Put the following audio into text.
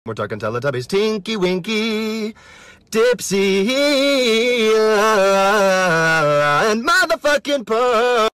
We're talking Teletubbies. Tinky, Winky, Dipsy, and motherfucking Pug.